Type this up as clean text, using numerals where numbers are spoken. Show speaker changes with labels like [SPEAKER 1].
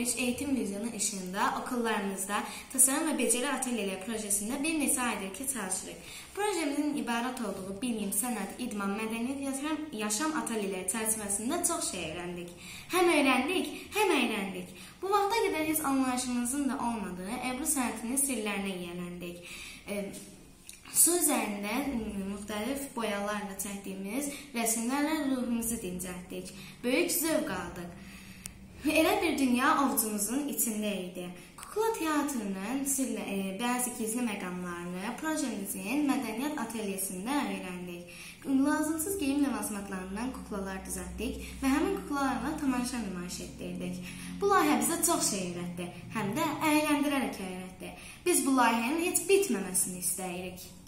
[SPEAKER 1] 2013 eğitim vizyonu işində okullarımızda Tasarım və Beceri Atölyeləri projesində bir neçə aydır ki çalışırıq. Projemizin ibarət olduğu bilim, sənət, idman, mədəniyyət, yaşam atölyeləri çərçivəsində çox şey öyrəndik. Həm öyrəndik. Bu vaxta qədər heç anlayışımızın da olmadığı Ebru sənətinin sirlərinə yiyələndik. Su üzərində müxtəlif boyalarla çəkdiyimiz rəsmlərlə ruhumuzu dincəltdik. Böyük zövq aldıq. Elə bir dünya ovucumuzun içində idi. Kukla teatrının bəzi gizli məqamlarını projemizin mədəniyyət atölyesində öyrəndik. Lazımsız geyim ləvazimatlarından kuklalar düzəltdik və həmin kuklalarla tamaşa nümayiş etdirdik. Bu layihə bizə çox şey öyrətdi, həm də əyləndirərək öyrətdi. Biz bu layihənin heç bitməməsini istəyirik.